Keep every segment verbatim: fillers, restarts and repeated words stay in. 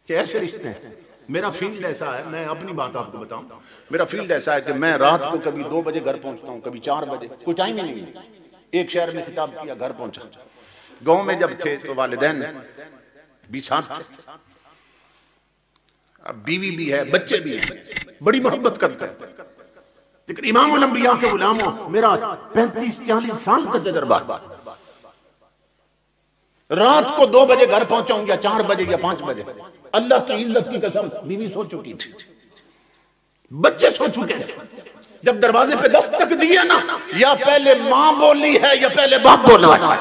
कि ऐसे रिश्ते हैं। मेरा फील्ड ऐसा है, मैं अपनी बात आपको बताऊं, मेरा फील्ड ऐसा है कि मैं रात को कभी दो बजे घर पहुंचता हूं, कभी चार बजे, कोई टाइम ही नहीं है। एक शहर में खिताब किया, घर पहुंचा। गांव में जब थे तो वालिदैन भी साथ थे, अब बीवी भी है, बच्चे भी हैं, बड़ी मोहब्बत करते हैं। लेकिन इमाम उल अंबिया के गुलामों, मेरा पैंतीस चालीस साल का तजर्बा, रात को दो बजे घर पहुंचाऊं या चार बजे या पांच बजे, अल्लाह की इज्जत की कसम बीवी सो चुकी थी, बच्चे सो चुके थे। जब दरवाजे पे दस्तक दिया ना, या पहले मां बोली है या पहले बाप बोला है,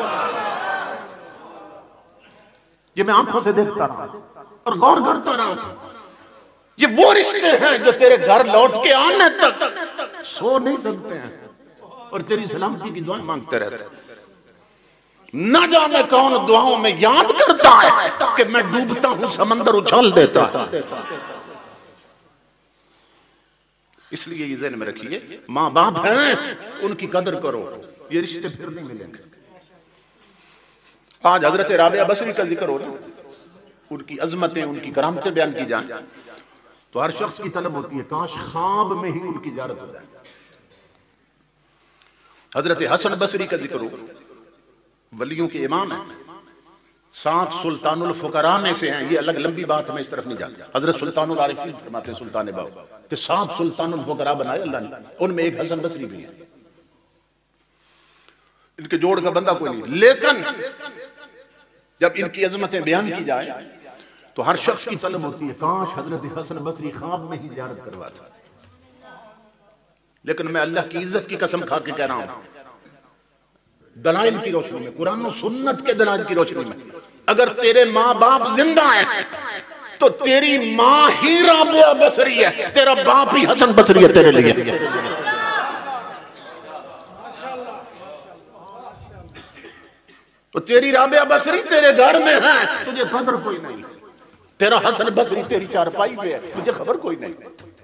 ये मैं आंखों से देखता रहा और गौर करता रहा। ये वो रिश्ते हैं जो तेरे घर लौट के आने तक सो नहीं सकते हैं और तेरी सलामती की दुआएं मांगते रहते हैं। न जाने कौन दुआओं में याद करता है कि मैं डूबता हूं, समंदर उछाल देता है। इसलिए ये ज़हन में रखिए, माँ बाप हैं, उनकी कदर करो, ये रिश्ते फिर नहीं मिलेंगे। आज हजरत राबिया बसरी का जिक्र हो रहा, उनकी अजमतें, उनकी करामतें बयान की जाए तो हर शख्स की तलब होती है काश ख्वाब में ही उनकी ज़ियारत हो जाए। हजरत हसन बसरी का जिक्र हो, वलियों के इमाम है, सात सुल्तानुल फुकरा में से हैं। ये अलग लंबी बात, मैं इस तरफ नहीं जाता। हजरत सुल्तानुल आरिफीन फरमाते हैं, सुल्तान बाबू कि सात सुल्तानुल फुकरा बनाए अल्लाह ने, उनमें एक हसन बसरी भी है। इनके जोड़ का बंदा कोई नहीं। लेकिन जब इनकी अजमतें बयान की जाए तो हर शख्स की तलब होती है काश हजरत हसन बसरी ख्वाब में ही ज़ियारत करवाता। लेकिन मैं अल्लाह की इज्जत की कसम खा के कह रहा हूं, दलाइल की रोशनी में, कुरान और सुन्नत के दलाइल की रोशनी में, अगर तेरे माँ बाप जिंदा है तो तेरी माँ ही राबिया बसरी है, तेरा बाप ही हसन बसरी है तेरे लिए। तो तेरी राबिया बसरी तेरे घर में है, तुझे कदर कोई नहीं। तेरा हसन बसरी तेरी चारपाई पे है, तुझे खबर कोई नहीं।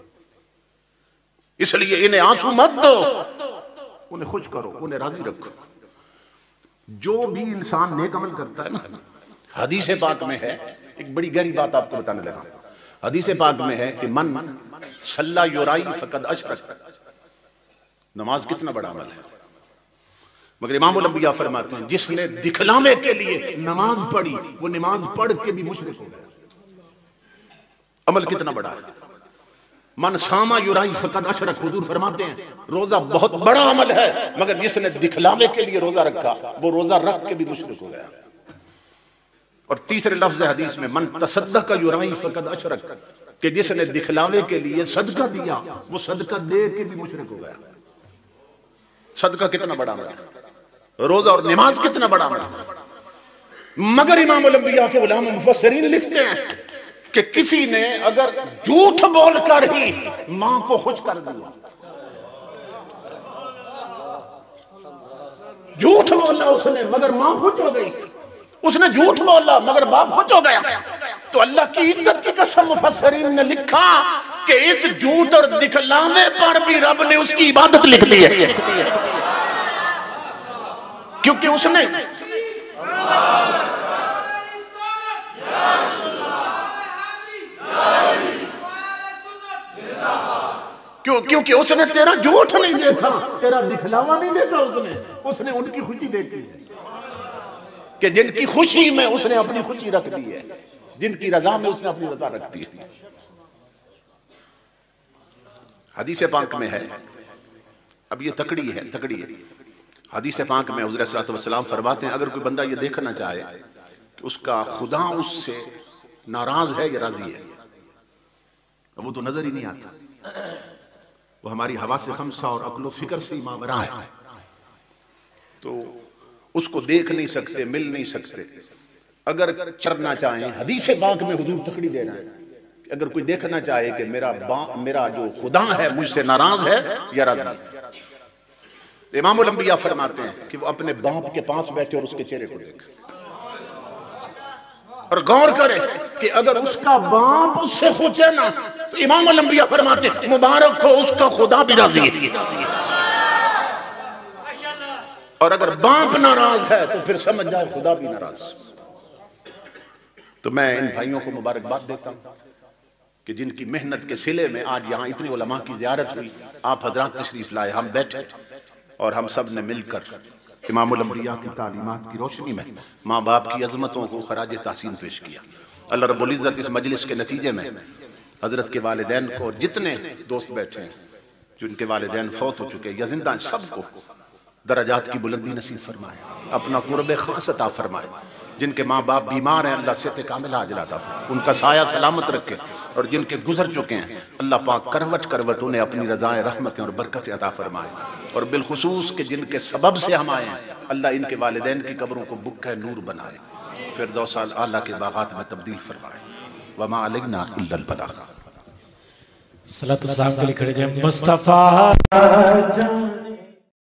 इसलिए इन्हें आंसू मत दो, उन्हें खुश करो, उन्हें राजी रखो। जो भी इंसान नेक अमल करता है ना, हदीस पाक में है, एक बड़ी गहरी बात आपको बताने लगा। हदीस पाक में है कि मन सल्ला युराई फकद अशरक, नमाज कितना बड़ा अमल है। मगर इमाम उल अंबिया फरमाते हैं जिसने दिखलावे के लिए नमाज पढ़ी, वो नमाज पढ़ के भी मुशरिक हो गया। अमल कितना बड़ा है। मन सामा युराई फकद अशरक, हुजूर फरमाते हैं रोजा बहुत बड़ा अमल है, मगर जिसने दिखलावे के लिए रोजा रखा, वो रोजा रख के भी मुशरिक हो गया। और तीसरे लफ्ज हदीस में मन तसद्दक़ युराई फकद अशरक, कि जिसने दिखलावे के लिए सदका दिया, वो सदका दे के भी मुशरिक हो गया। सदका कितना बड़ा अमल है, रोजा और नमाज कितना बड़ा अमल है। मगर इमाम उल अंबिया के उलमा मुफस्सिरीन लिखते हैं कि किसी ने अगर झूठ बोलकर ही मां को खुश कर दिया, झूठ बोला उसने मगर मां खुश हो गई, उसने झूठ बोला मगर बाप खुश हो गया, तो अल्लाह की इज्जत की कसम मुफस्सिरीन ने लिखा कि इस झूठ और दिखलावे पर भी रब ने उसकी इबादत लिख दी है, क्योंकि उसने क्यों क्योंकि उसने तेरा झूठ नहीं देखा, तेरा दिखलावा नहीं देखा, उसने उसने उनकी खुशी देखी है कि जिनकी खुशी में उसने अपनी खुशी रख दी है, जिनकी रजा में उसने अपनी रजा रख दी है। हदीस पाक में है, अब ये तकड़ी है, तकड़ी है। हदीस पाक में हुज़ूर सल्लल्लाहु अलैहि वसल्लम फरमाते हैं अगर कोई बंदा ये देखना चाहे कि उसका खुदा उससे नाराज है या राजी है, वो तो नजर ही नहीं आता, वो हमारी हवा से खमसा और अक्ल फिक्र से मावरा है, तो उसको देख नहीं सकते, मिल नहीं सकते। अगर चरना चाहें, हदीस पाक में हुजूर तकड़ी दे रहा है, अगर कोई देखना चाहे कि मेरा मेरा जो खुदा है मुझसे नाराज है या राजी है, इमाम उल अंबिया फरमाते हैं कि वो अपने बाप के पास बैठे और उसके चेहरे को देखे और गौर करे कि अगर उसका बाप उससे खुश है ना, तो इमाम उल अंबिया फरमाते हैं मुबारक हो, उसका खुदा भी राजी है। और अगर बाप नाराज है तो फिर समझ जाओ खुदा भी नाराज। तो मैं इन भाइयों को मुबारकबाद देता हूँ कि जिनकी मेहनत के सिले में आज यहाँ इतनी उलमा की ज़ियारत हुई, आप हजरात तशरीफ लाए, हम बैठे और हम सब ने मिलकर इमामुल अंबिया की तालीमात की रोशनी में माँ बाप की अजमतों को खराज तासीन पेश किया। अल्लाह रब्बुल इज़्ज़त इस मजलिस के नतीजे में हजरत के वालिदैन को, जितने दोस्त बैठे हैं जिनके वालिदैन फौत हो चुके या जिंदा, सबको दराजात की बुलंदी नसीब फरमाए, अपना कुर्ब खास अता फरमाए। जिनके माँ बाप बीमार हैं अल्लाह सेहत कामिला अजल अता फरमाए, उनका साया सलामत रखे। और जिनके गुजर चुके हैं अल्लाह पाक करवट करवट उन्हें अपनी रज़ाए रहमतें और बरकतें अता फरमाए। और बिलखुसूस के जिनके सबब से हम आए हैं अल्लाह इनके वालिदैन की कब्रों को बुक्का नूर बनाए, फिरदौस आला के बागात में तब्दील फरमाए। वमा अलैना इल्लल बलाग। सलातो सलाम के लिए खड़े जाएं। मुस्तफा